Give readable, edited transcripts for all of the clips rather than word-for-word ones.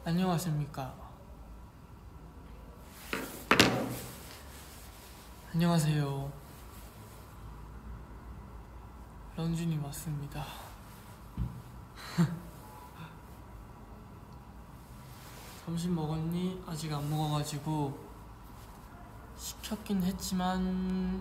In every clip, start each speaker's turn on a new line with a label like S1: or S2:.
S1: 안녕하십니까. 안녕하세요. 런쥔이 맞습니다. 점심 먹었니? 아직 안 먹어가지고 시켰긴 했지만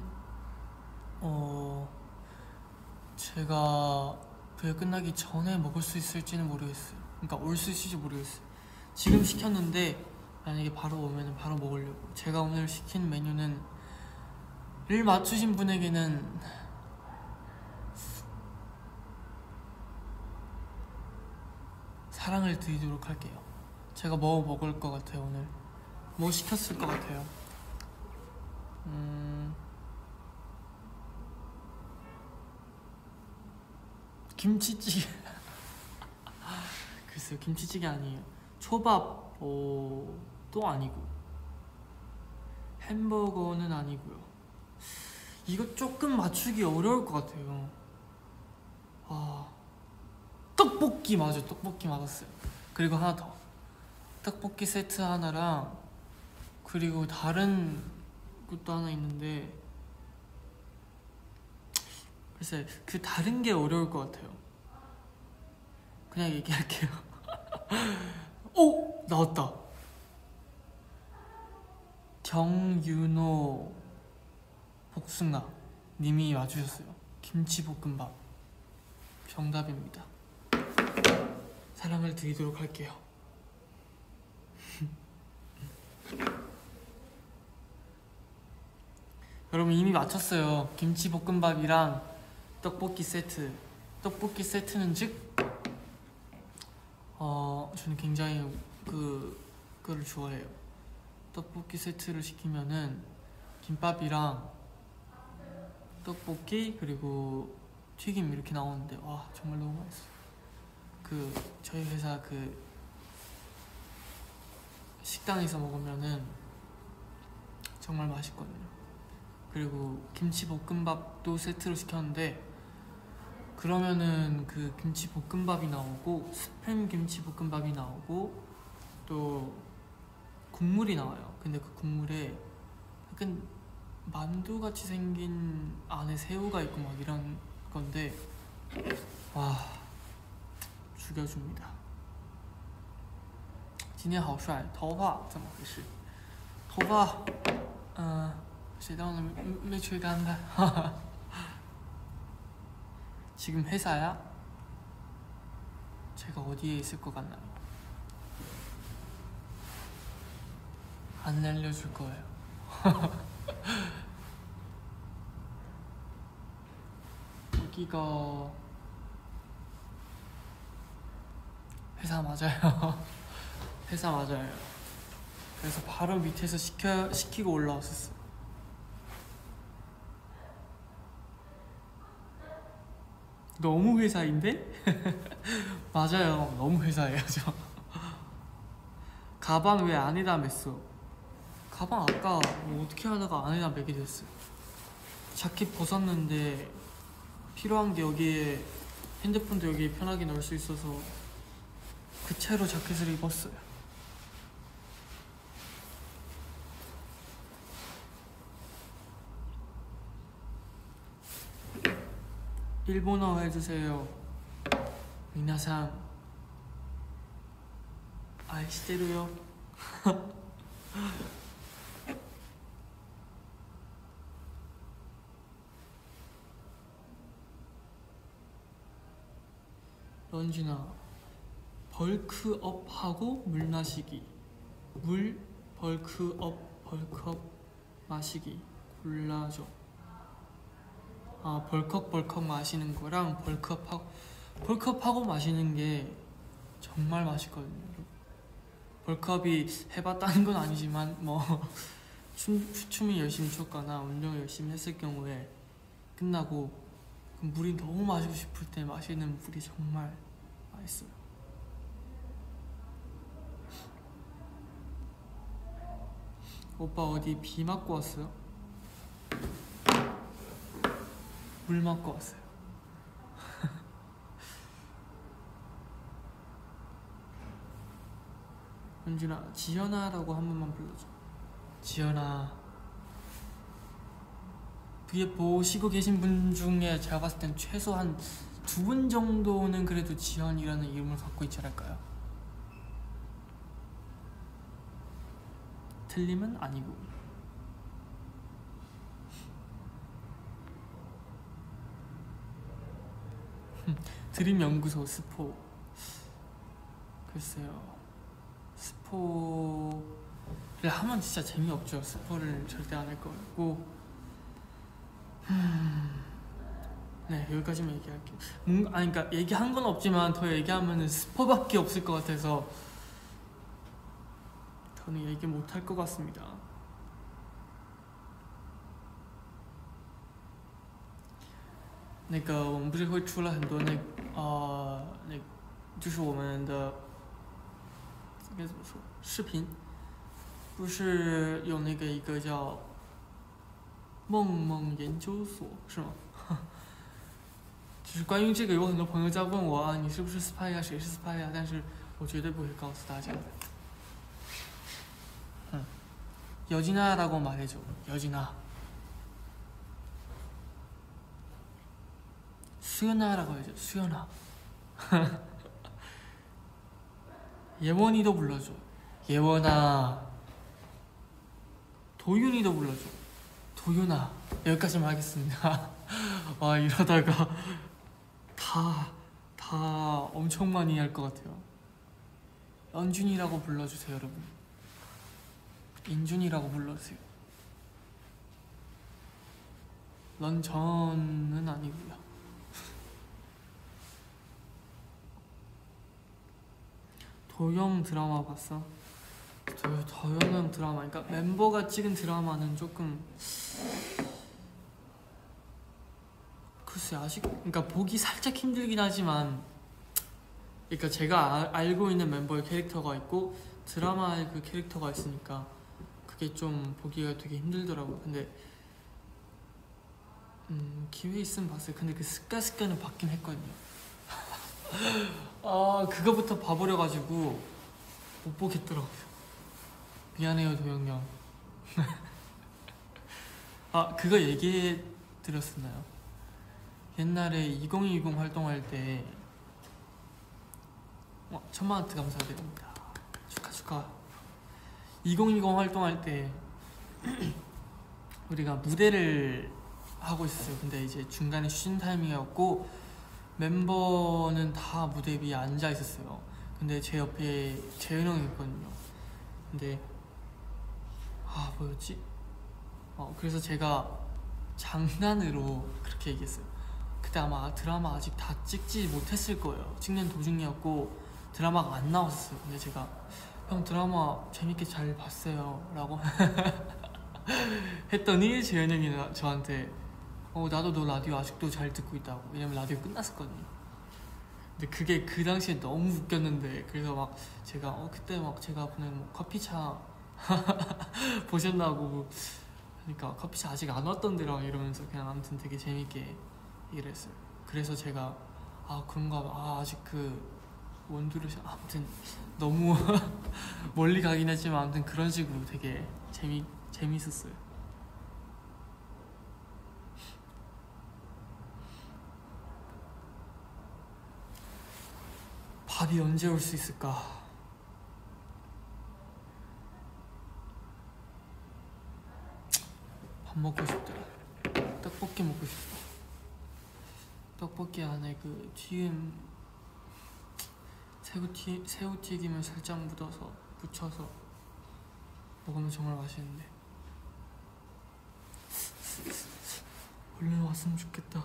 S1: 제가 그게 끝나기 전에 먹을 수 있을지는 모르겠어요. 그러니까 올 수 있을지 모르겠어요. 지금 시켰는데 만약에 바로 오면 바로 먹으려고. 제가 오늘 시킨 메뉴는 를 맞추신 분에게는 사랑을 드리도록 할게요. 제가 뭐 먹을 것 같아요 오늘? 뭐 시켰을 것 같아요? 김치찌개. 글쎄요, 김치찌개 아니에요. 초밥 또 아니고 햄버거는 아니고요. 이거 조금 맞추기 어려울 것 같아요. 떡볶이. 맞아, 떡볶이 맞았어요. 그리고 하나 더, 떡볶이 세트 하나랑 그리고 다른 것도 하나 있는데 글쎄 그 다른 게 어려울 것 같아요. 그냥 얘기할게요. 오! 나왔다. 정윤호 복숭아 님이 와주셨어요. 김치볶음밥 정답입니다. 사랑을 드리도록 할게요. 여러분 이미 맞췄어요. 김치볶음밥이랑 떡볶이 세트. 떡볶이 세트는 즉 저는 굉장히 그거를 좋아해요. 떡볶이 세트를 시키면은 김밥이랑 떡볶이 그리고 튀김 이렇게 나오는데 와 정말 너무 맛있어요. 저희 회사 식당에서 먹으면은 정말 맛있거든요. 그리고 김치볶음밥도 세트로 시켰는데 그러면은 그 김치볶음밥이 나오고 스팸 김치볶음밥이 나오고 또 국물이 나와요. 근데 그 국물에 약간 만두같이 생긴 안에 새우가 있고 막 이런 건데 와 죽여줍니다. 今天好帅，头发怎么回事？头发谁当的没吹干的？ 지금 회사야? 제가 어디에 있을 것 같나요? 안 알려줄 거예요. 여기가 회사 맞아요. 회사 맞아요. 그래서 바로 밑에서 시키고 올라왔었어요. 너무 회사인데? 맞아요. 너무 회사예요 저. 가방 왜 안에다 맸어? 가방 아까 뭐 어떻게 하다가 안에다 매게 됐어요. 자켓 벗었는데 필요한 게 여기에 핸드폰도 여기에 편하게 넣을 수 있어서 그 채로 자켓을 입었어요. 일본어 해주세요. 미나상 아이시테루요. 런쥔아 벌크업하고 물 마시기. 물 벌크업 마시기 골라줘. 벌컥 마시는 거랑 벌크업하고 마시는 게 정말 맛있거든요. 벌크업이 해봤다는 건 아니지만 뭐 춤을 열심히 췄거나 운동을 열심히 했을 경우에 끝나고 물이 너무 마시고 싶을 때 마시는 물이 정말 맛있어요. 오빠 어디 비 맞고 왔어요? 물 맞고 왔어요. 현준아, 지연아라고 한 번만 불러줘. 지연아. 위에 보시고 계신 분 중에 제가 봤을 땐 최소한 2분 정도는 그래도 지연이라는 이름을 갖고 있지 않을까요? 틀림은 아니고. 드림연구소 스포. 글쎄요, 스포를 하면 진짜 재미없죠. 스포를 절대 안 할 것 같고. 네, 여기까지만 얘기할게요. 아니, 그러니까 얘기한 건 없지만 더 얘기하면은 스포밖에 없을 것 같아서 더는 얘기 못 할 것 같습니다. 那个我们不是会出了很多就是我们的应该怎么说视频，不是有那个一个叫梦梦研究所是吗？就是关于这个有很多朋友在问我啊，你是不是 spy 呀？谁是 spy 呀？但是我绝对不会告诉大家的。여진아라고 말해줘. 여진아. 수연아라고 해줘. 수연아. 예원이도 불러줘. 예원아. 도윤이도 불러줘. 도윤아. 여기까지만 하겠습니다. 와, 이러다가 다 엄청 많이 할 것 같아요. 연준이라고 불러주세요, 여러분. 인준이라고 불러주세요. 런전은 아니고요. 도영 드라마 봤어? 도영 드라마, 그러니까 멤버가 찍은 드라마는 조금 글쎄 아직, 그러니까 보기 살짝 힘들긴 하지만, 그러니까 제가 알고 있는 멤버의 캐릭터가 있고 드라마의 그 캐릭터가 있으니까 그게 좀 보기가 되게 힘들더라고요. 근데 기회 있으면 봤어요. 근데 그 스카스카는 봤긴 했거든요. 아, 그거부터 봐버려가지고 못 보겠더라고요. 미안해요, 도영이 형. 아, 그거 얘기해 드렸었나요? 옛날에 2020 활동할 때 1000만 원트 감사드립니다. 축하. 2020 활동할 때 우리가 무대를 하고 있었어요. 근데 이제 중간에 쉬는 타이밍이었고 멤버는 다 무대 위에 앉아 있었어요. 근데 제 옆에 재현 형이 있거든요. 근데 뭐였지? 그래서 제가 장난으로 그렇게 얘기했어요. 그때 아마 드라마 아직 다 찍지 못했을 거예요. 찍는 도중이었고 드라마가 안 나왔었어요. 근데 제가 형 드라마 재밌게 잘 봤어요 라고 했더니 재현 형이 저한테 나도 너 라디오 아직도 잘 듣고 있다고. 왜냐면 라디오 끝났었거든요. 근데 그게 그 당시에 너무 웃겼는데, 그래서 막 제가 그때 막 제가 보낸 뭐 커피차 보셨나고 그러니까 커피차 아직 안 왔던데랑 이러면서 그냥 아무튼 되게 재밌게 얘기를 했어요. 그래서 제가 그런가 아직 그 원두를 아무튼 너무 멀리 가긴 했지만 아무튼 그런 식으로 되게 재밌었어요. 밥이 언제 올 수 있을까? 밥 먹고 싶다. 떡볶이 먹고 싶다. 떡볶이 안에 그 튀김 새우튀김을 살짝 붙여서 먹으면 정말 맛있는데 얼른 왔으면 좋겠다.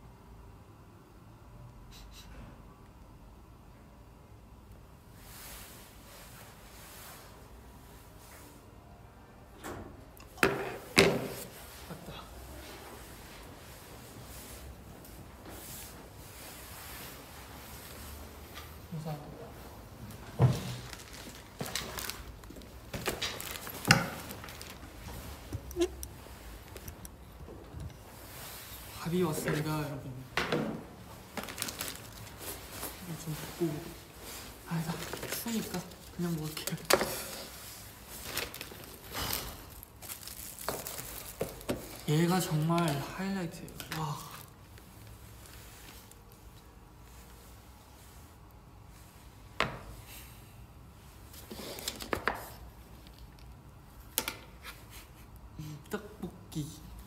S1: 밥이 왔습니다, 여러분. 좀 덥고 아니다, 추우니까 그냥 먹을게요. 얘가 정말 하이라이트예요. 와. 떡볶이.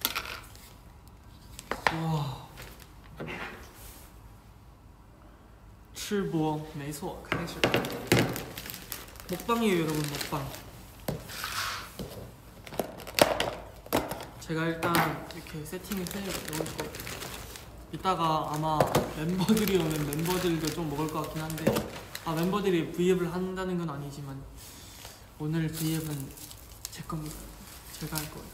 S1: 와. 吃播没错，开始 먹방이에요 여러분. 먹방. 제가 일단 이렇게 세팅을 해놓을 거예요. 이따가 아마 멤버들이 오면 멤버들도 좀 먹을 것 같긴 한데, 멤버들이 V앱을 한다는 건 아니지만 오늘 V앱은 제 겁니다. 제가 할 거예요.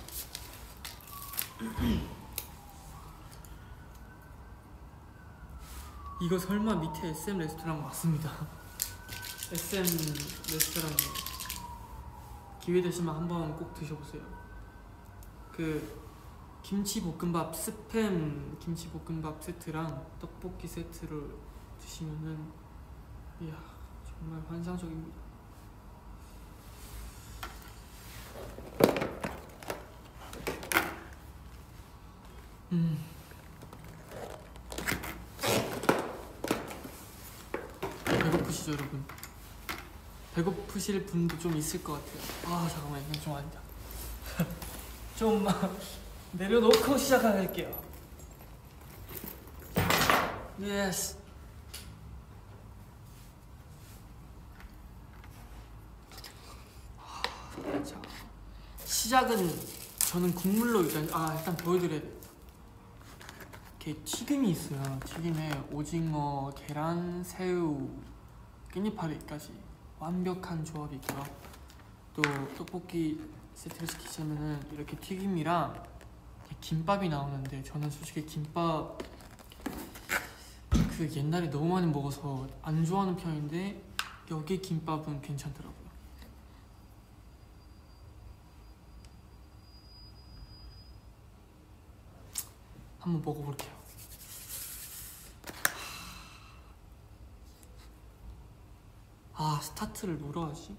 S1: 이거 설마 밑에 SM 레스토랑 맞습니다. SM 레스토랑이에요. 기회 되시면 한번 꼭 드셔보세요. 그 김치볶음밥 스팸 김치볶음밥 세트랑 떡볶이 세트를 드시면은 이야 정말 환상적입니다. 배고프시죠 여러분? 배고프실 분도 좀 있을 것 같아요. 잠깐만요. 이거 좀 아니다. 좀 내려놓고 시작할게요. 예스. 자, 시작은 저는 국물로 일단 보여드려야 돼요. 이렇게 튀김이 있어요. 튀김에 오징어, 계란, 새우, 깻잎파리까지 완벽한 조합이 있고요. 또 떡볶이 세트를 시키시면은 이렇게 튀김이랑 김밥이 나오는데, 저는 솔직히 김밥 그 옛날에 너무 많이 먹어서 안 좋아하는 편인데 여기 김밥은 괜찮더라고요. 한번 먹어볼게요. 스타트를 뭐로 하지?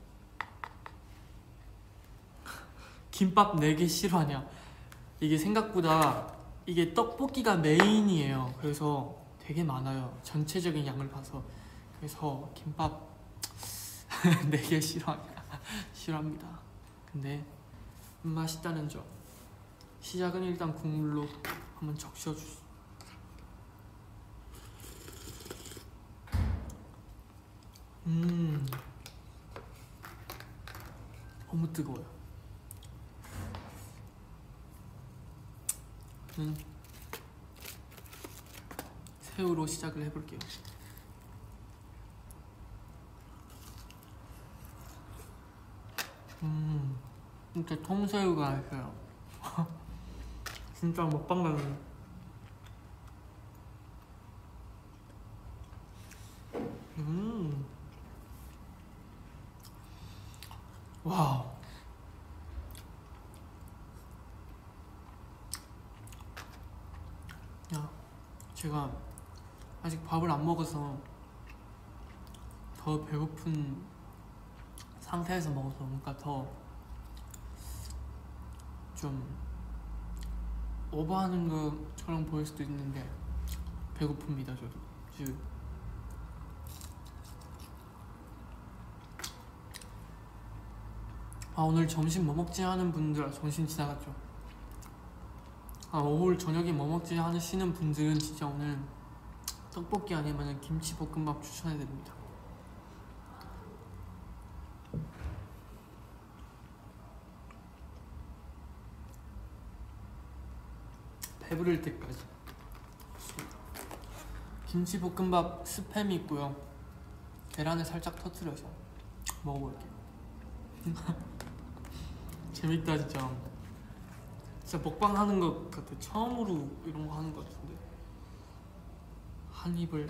S1: 김밥 4개 싫어하냐? 이게 생각보다 이게 떡볶이가 메인이에요. 그래서 되게 많아요. 전체적인 양을 봐서. 그래서 김밥 4개 싫어합니다. 근데 맛있다는 점. 시작은 일단 국물로 한번 적셔주세요. 너무 뜨거워요. 새우로 시작을 해볼게요. 진짜 통새우가 있어요. 진짜 먹방 가는. 와우. 제가 아직 밥을 안 먹어서 더 배고픈 상태에서 먹어서 뭔가 더 좀 오버하는 것처럼 보일 수도 있는데 배고픕니다. 저도 지금. 오늘 점심 뭐 먹지 하는 분들 점심 지나갔죠. 오늘 저녁에 뭐 먹지 하시는 분들은 진짜 오늘 떡볶이 아니면 김치볶음밥 추천해드립니다. 배부를 때까지. 김치볶음밥 스팸이 있고요. 계란을 살짝 터뜨려서 먹어볼게요. 재밌다 진짜. 진짜 먹방 하는 것 같아. 처음으로 이런 거 하는 것 같은데. 한 입을.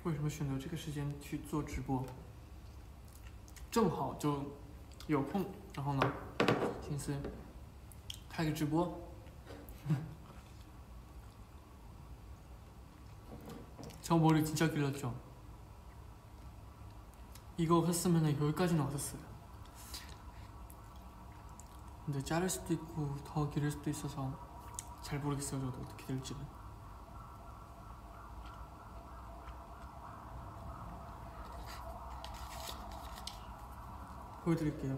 S1: 为什么选择这个时间去做直播？正好就有空，然后呢，寻思开个直播。저 머리 진짜 길렀죠? 이거 했으면 여기까지는 왔었어요. 근데 자를 수도 있고 더 기를 수도 있어서 잘 모르겠어요. 저도 어떻게 될지는. 보여드릴게요.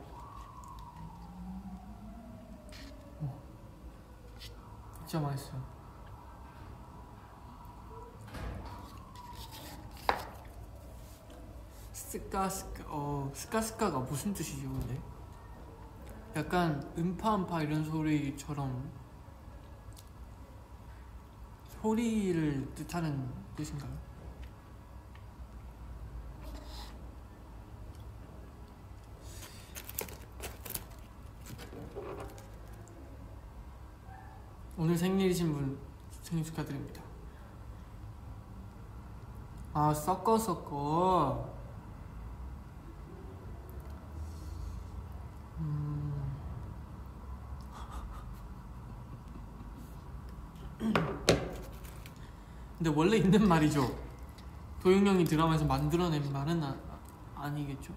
S1: 진짜 맛있어요. 스카스카가 무슨 뜻이죠, 근데? 약간 음파음파 이런 소리처럼 소리를 뜻하는 뜻인가요? 오늘 생일이신 분 생일 축하드립니다. 아, 섞어. 근데 원래 있는 말이죠. 도영 형이 드라마에서 만들어낸 말은 아니겠죠?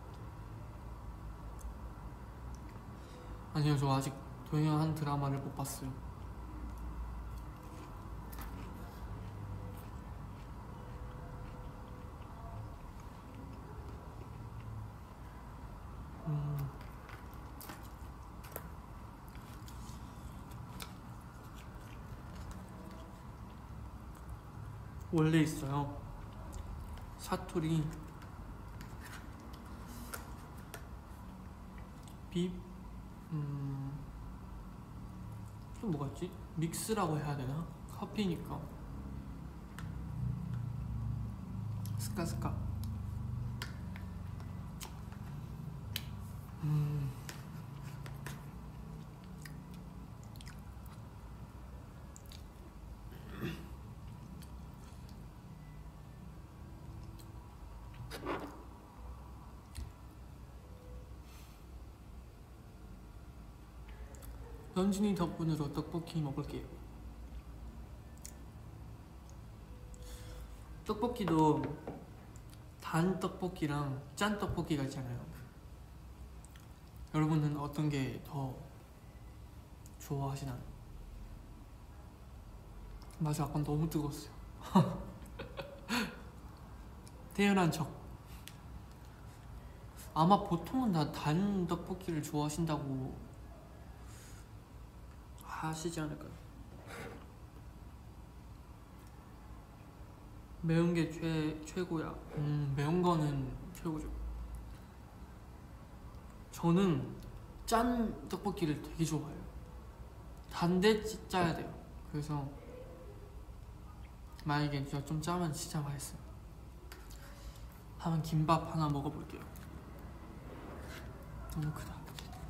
S1: 아니요, 저 아직 도영 형 한 드라마를 못 봤어요. 원래 있어요. 사투리 또 뭐가 있지? 믹스라고 해야 되나? 커피니까 스카스카. 현진이 덕분으로 떡볶이 먹을게요. 떡볶이도 단 떡볶이랑 짠 떡볶이가 있잖아요. 여러분은 어떤 게 더 좋아하시나요? 맞아, 아까 너무 뜨거웠어요. 태연한 척. 아마 보통은 다 단 떡볶이를 좋아하신다고 하시지 않을까요? 매운 게 최고야. 매운 거는 최고죠. 저는 짠 떡볶이를 되게 좋아해요. 단데 짜야 돼요. 그래서 만약에 진짜 좀 짜면 진짜 맛있어요. 한번 김밥 하나 먹어볼게요. 너무 크다.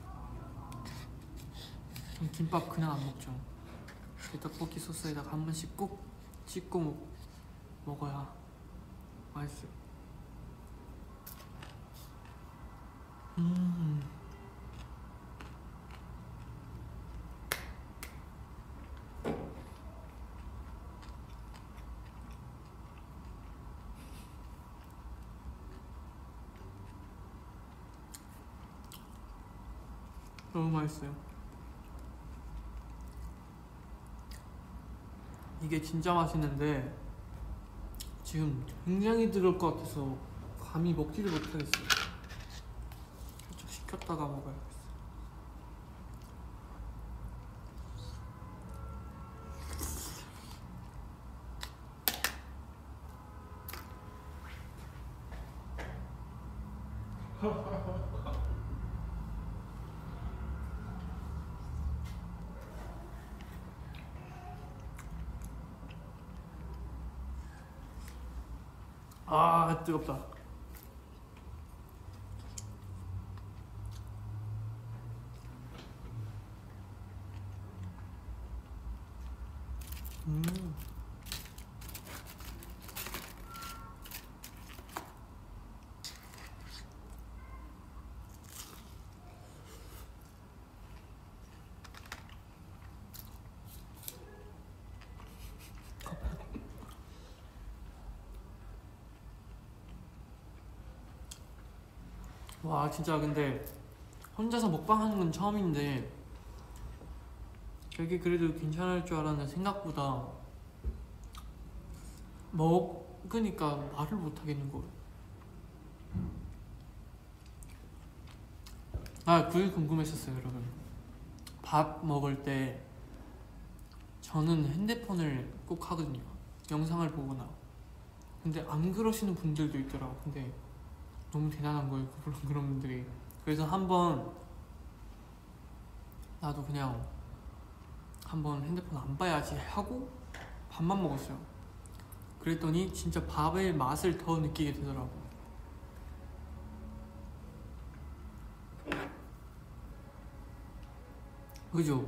S1: 김밥 그냥 안 먹죠. 떡볶이 소스에다가 한 번씩 꼭 찍고 먹어야 맛있어요. 너무 맛있어요. 이게 진짜 맛있는데 지금 굉장히 뜨거울 것 같아서 감히 먹지를 못하겠어요. 살짝 식혔다가 먹어야겠어요. 아, 뜨겁다. 와 진짜 근데 혼자서 먹방하는 건 처음인데 되게 그래도 괜찮을 줄 알았는데 생각보다 먹으니까 말을 못 하겠는 거예요. 아 그게 궁금했었어요 여러분. 밥 먹을 때 저는 핸드폰을 꼭 하거든요. 영상을 보거나. 근데 안 그러시는 분들도 있더라고. 근데 너무 대단한 거예요 그런 분들이. 그래서 한번 나도 그냥 한번 핸드폰 안 봐야지 하고 밥만 먹었어요. 그랬더니 진짜 밥의 맛을 더 느끼게 되더라고. 그죠?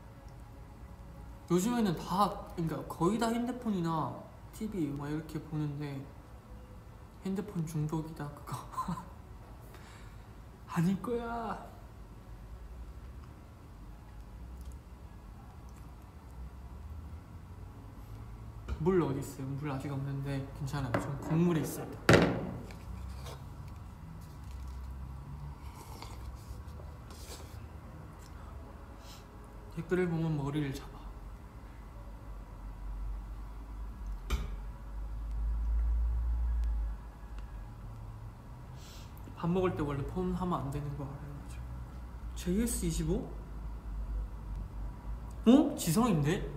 S1: 요즘에는 다 그러니까 거의 다 핸드폰이나 TV 막 이렇게 보는데 핸드폰 중독이다 그거. 아닐 거야. 물 어디 있어요? 물 아직 없는데 괜찮아요. 전 국물에 있습니다. 댓글을 보면 머리를 잡아. 밥 먹을 때 원래 폰 하면 안 되는 거 알아요? JS25? 어? 지성인데?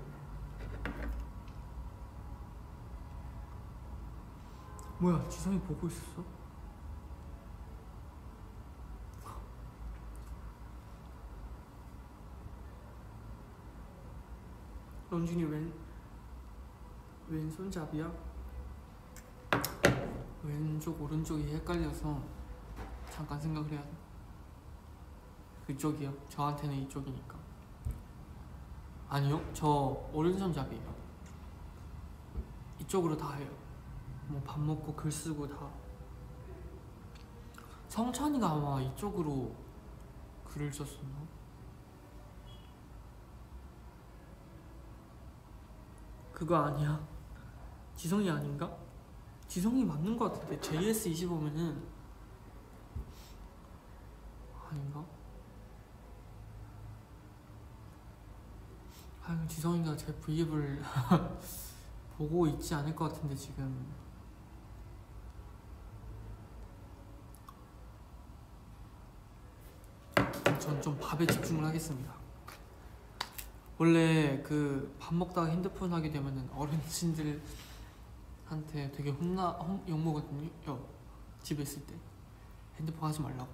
S1: 뭐야 지성이 보고 있었어? 런쥔이 왼손잡이야? 왼쪽 오른쪽이 헷갈려서 잠깐 생각을 해야 돼. 그쪽이요? 저한테는 이쪽이니까. 아니요 저 오른손잡이에요. 이쪽으로 다 해요. 뭐 밥 먹고 글 쓰고 다. 성찬이가 아마 이쪽으로 글을 썼었나? 그거 아니야. 지성이 아닌가? 지성이 맞는 거 같은데. JS25면은 아닌가? 아유 지성이가 제 브이앱을 보고 있지 않을 것 같은데 지금. 전 좀 밥에 집중을 하겠습니다. 원래 그 밥 먹다가 핸드폰 하게 되면은 어르신들한테 되게 욕먹거든요. 집에 있을 때 핸드폰 하지 말라고.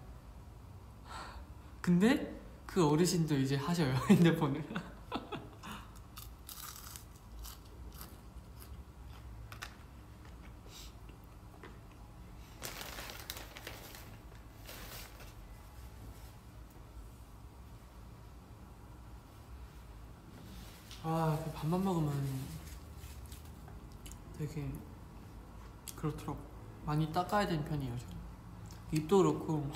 S1: 근데 그 어르신도 이제 하셔요 핸드폰을. 아, 밥만 먹으면 되게 그렇더라고. 많이 닦아야 되는 편이에요 저는. 입도 그렇고.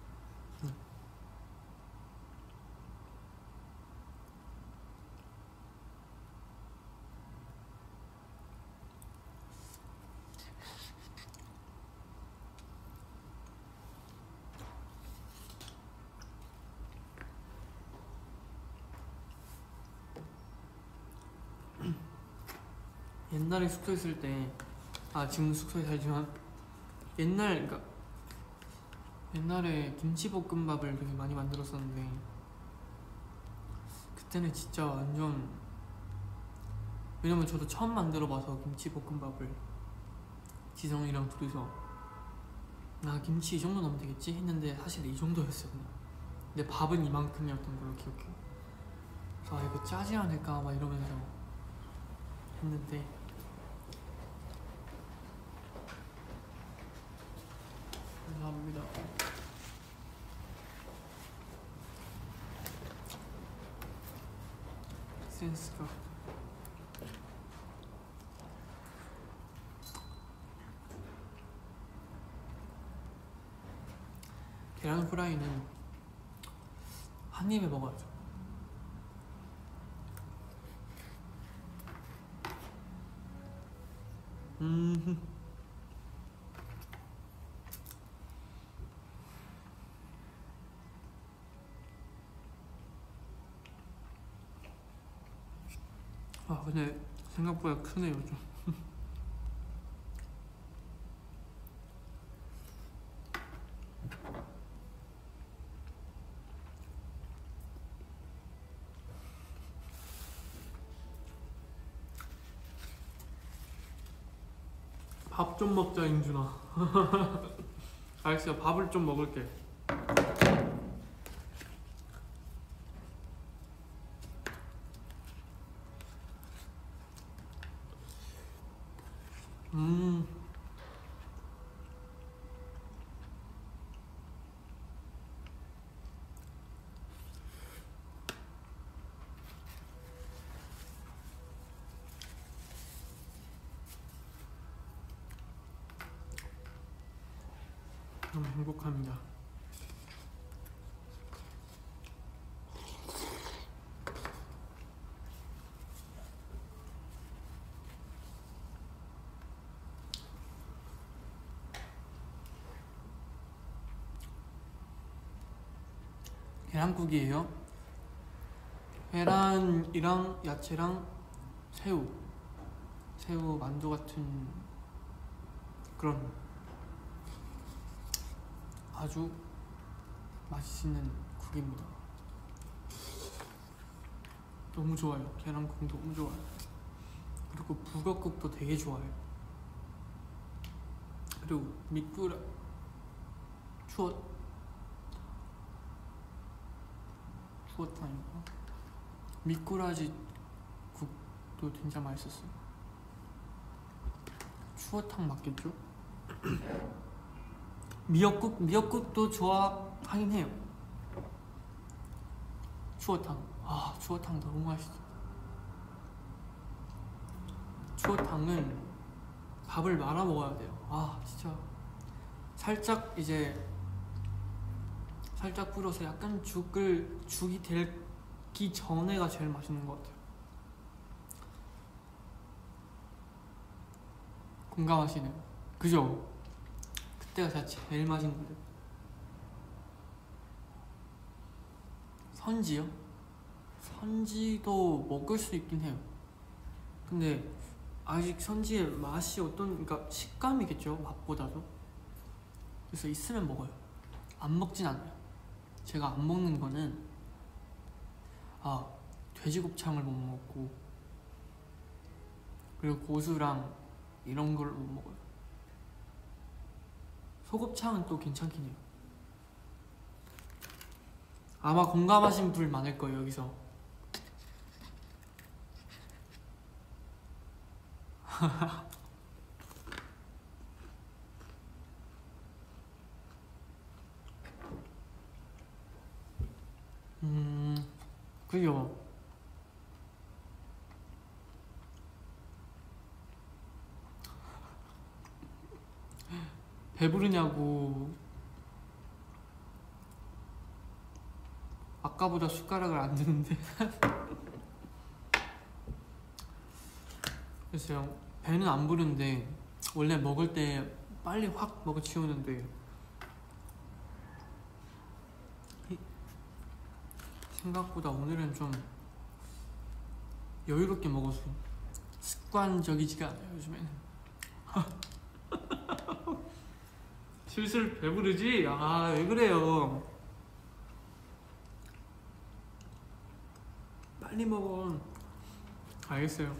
S1: 옛날에 숙소에 있을 때, 지금 숙소에 살지만 그러니까 옛날에 김치볶음밥을 되게 많이 만들었었는데 그때는 진짜 완전, 왜냐면 저도 처음 만들어봐서 김치볶음밥을 지성이랑 둘이서 김치 이 정도 넣으면 되겠지 했는데 사실 이 정도였어요 그냥. 근데 밥은 이만큼이었던 걸로 기억해요. 그래서 이거 짜지 않을까 막 이러면서 했는데 감사합니다. 센스가. 계란 후라이는 한 입에 먹어야죠. 아 근데 생각보다 크네요 좀. 밥 좀 먹자 인준아. 알겠어, 밥을 좀 먹을게. 너무 행복합니다. 계란국이에요. 계란이랑 야채랑 새우 만두 같은 그런 아주 맛있는 국입니다. 너무 좋아요. 계란국 너무 좋아요. 그리고 북엇국도 되게 좋아요. 그리고 미꾸라 추어탕인가? 미꾸라지 국도 진짜 맛있었어요. 추어탕 맞겠죠? 미역국도 좋아하긴 해요. 추어탕 너무 맛있어. 추어탕은 밥을 말아 먹어야 돼요. 진짜 살짝 불어서 약간 죽이 되기 전에가 제일 맛있는 것 같아요. 공감하시네요. 그죠? 그때가 진짜 제일 맛있는 거예요. 선지요? 선지도 먹을 수 있긴 해요. 근데 아직 선지의 맛이 그러니까 식감이겠죠, 맛보다도. 그래서 있으면 먹어요. 안 먹진 않아요. 제가 안 먹는 거는 돼지곱창을 못 먹고, 그리고 고수랑 이런 걸 못 먹어요. 소곱창은 또 괜찮긴 해요. 아마 공감하신 분 많을 거예요, 여기서. 그죠? 배부르냐고. 아까보다 숟가락을 안 드는데. 글쎄요, 배는 안 부른데 원래 먹을 때 빨리 확 먹어 치우는데 생각보다 오늘은 좀 여유롭게 먹어서 습관적이지가 않아요, 요즘에는. 슬슬 배부르지? 왜 그래요? 빨리 먹어. 알겠어요.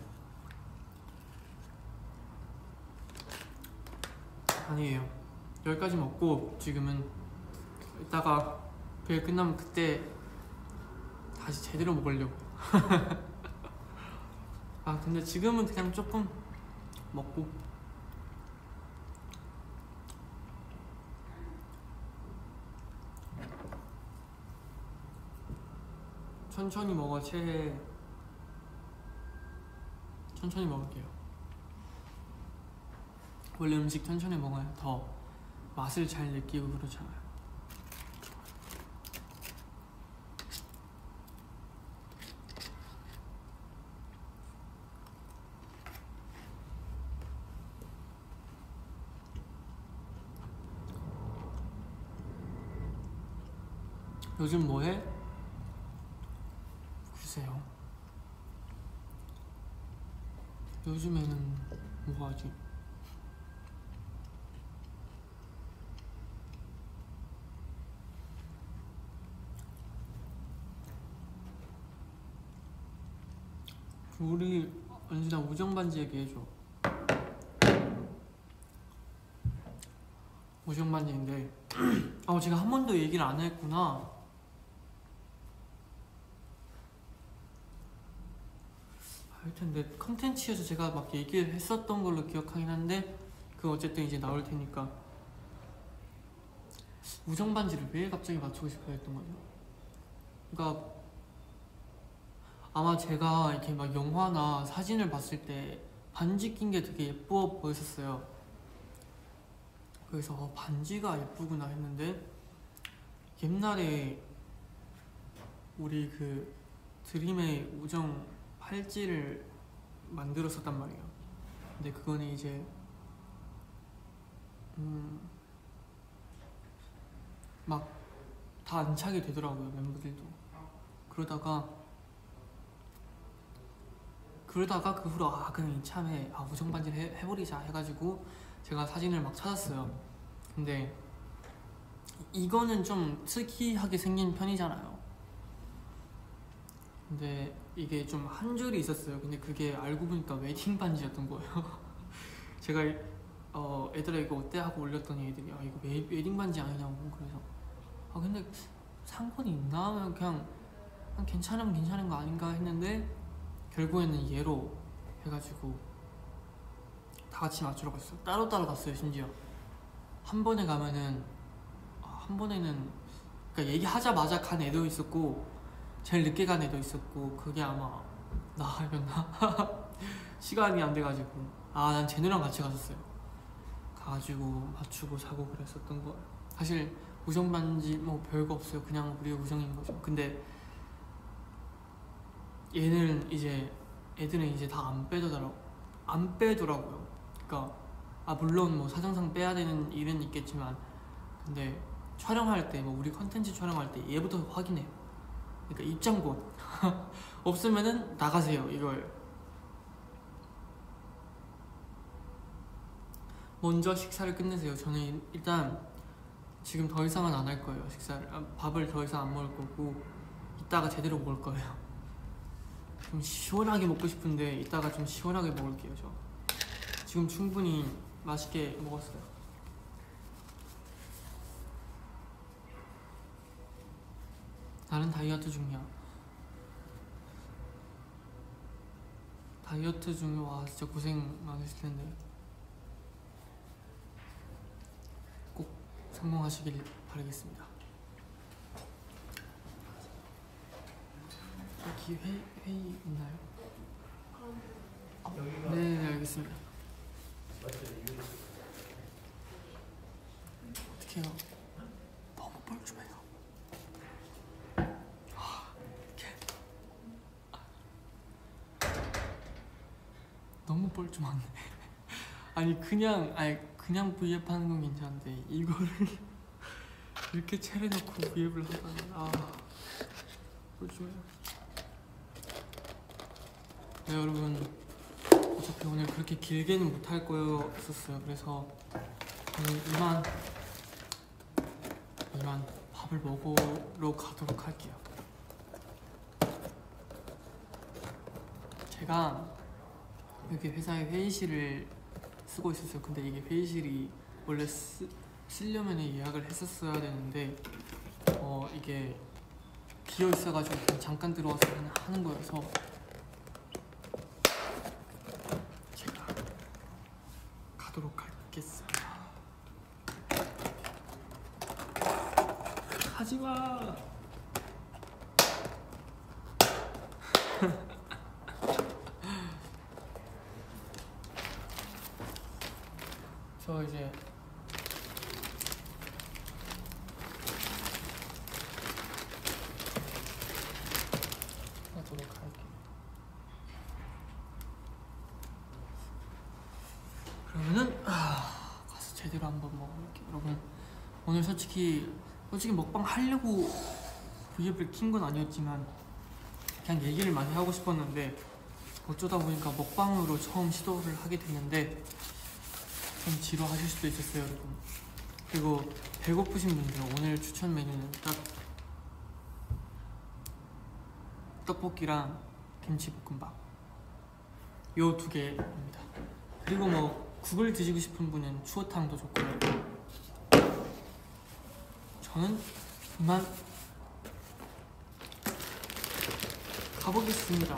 S1: 아니에요. 여기까지 먹고 지금은 이따가 그게 끝나면 그때 다시 제대로 먹으려고. 근데 지금은 그냥 조금 먹고. 천천히 먹어. 천천히 먹을게요. 원래 음식 천천히 먹어야 더 맛을 잘 느끼고 그러잖아요. 요즘 뭐해? 글쎄요. 요즘에는 뭐 하지? 우리 언제나 우정 반지 얘기해줘. 우정 반지인데 제가 한 번도 얘기를 안 했구나. 하여튼 내 컨텐츠에서 제가 막 얘기를 했었던 걸로 기억하긴 한데 그 어쨌든 이제 나올 테니까. 우정 반지를 왜 갑자기 맞추고 싶어 했던 거죠? 그러니까 아마 제가 이렇게 막 영화나 사진을 봤을 때 반지 낀 게 되게 예뻐 보였었어요. 그래서 반지가 예쁘구나 했는데 옛날에 우리 그 드림의 우정 팔찌를 만들었었단 말이에요. 근데 그거는 이제 막 다 안 차게 되더라고요, 멤버들도. 그러다가 그 후로 그냥 이참에 우정 반지를 해버리자 해가지고 제가 사진을 막 찾았어요. 근데 이거는 좀 특이하게 생긴 편이잖아요. 근데 이게 좀 한 줄이 있었어요. 근데 그게 알고 보니까 웨딩 반지였던 거예요. 제가 애들아 이거 어때? 하고 올렸더니 애들이 이거 웨딩 반지 아니냐고. 그래서 근데 상관이 있나? 그냥 괜찮으면 괜찮은 거 아닌가 했는데 결국에는 얘로 해가지고 다 같이 맞추러 갔어요. 따로따로 갔어요. 심지어 한 번에 가면은 한 번에는 그러니까 얘기하자마자 간 애도 있었고 제일 늦게 간 애도 있었고 그게 아마 나였나? 시간이 안 돼가지고 난 제누랑 같이 갔었어요. 가가지고 맞추고 자고 그랬었던 거예요. 사실 우정 반지 뭐 별거 없어요. 그냥 우리의 우정인 거죠. 근데 애들은 이제 다 안 빼더라고요. 그러니까 물론 뭐 사정상 빼야 되는 일은 있겠지만 근데 촬영할 때 뭐 우리 컨텐츠 촬영할 때 얘부터 확인해요. 그러니까 입장권 없으면은 나가세요. 이걸 먼저 식사를 끝내세요. 저는 일단 지금 더 이상은 안 할 거예요. 식사를 밥을 더 이상 안 먹을 거고 이따가 제대로 먹을 거예요. 좀 시원하게 먹고 싶은데 이따가 좀 시원하게 먹을게요. 저 지금 충분히 맛있게 먹었어요. 나는 다이어트 중이야. 다이어트 중에 진짜 고생 많으실 텐데 꼭 성공하시길 바라겠습니다. 여기 회의 있나요? 네, 알겠습니다. 어떻게 해요? 너무 뻘쭘해요. 너무 뻘쭘한데. 그냥 V앱 하는 건 괜찮은데 이거를 이렇게 차려놓고 V앱을 하다니 뻘쭘해요. 네, 여러분 어차피 오늘 그렇게 길게는 못할 거였었어요. 그래서 오늘 이만 밥을 먹으러 가도록 할게요. 제가 여기 회사에 회의실을 쓰고 있었어요. 근데 이게 회의실이 원래 쓰려면 예약을 했었어야 되는데 이게 비어 있어가지고 그냥 잠깐 들어와서 그냥 하는 거여서 제가 가도록 하겠습니다. 하지마. 저 이제 하도록 할게요. 그러면은 가서 제대로 한번 먹어볼게요. 여러분 오늘 솔직히 먹방 하려고 V앱을 킨 건 아니었지만 그냥 얘기를 많이 하고 싶었는데 어쩌다 보니까 먹방으로 처음 시도를 하게 됐는데 좀 지루하실 수도 있었어요, 여러분. 그리고 배고프신 분들은 오늘 추천 메뉴는 딱 떡볶이랑 김치볶음밥 요 2개입니다. 그리고 뭐 국을 드시고 싶은 분은 추어탕도 좋고요. 저는 이만 가보겠습니다.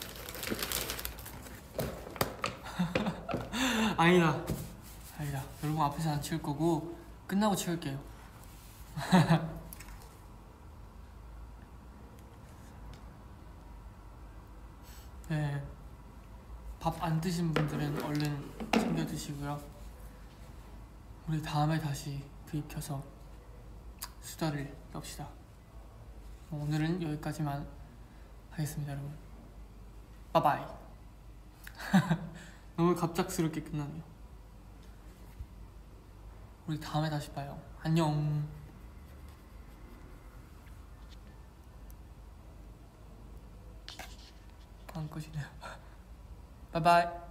S1: 아니다. 여러분 앞에서 안 치울 거고 끝나고 치울게요. 네. 밥 안 드신 분들은 얼른 챙겨 드시고요. 우리 다음에 다시 브이앱 켜서 수다를 떱시다. 오늘은 여기까지만 하겠습니다, 여러분. 바이바이. 너무 갑작스럽게 끝나네요. 우리 다음에 다시 봐요. 안녕. 안 꺼지네요. 바이바이.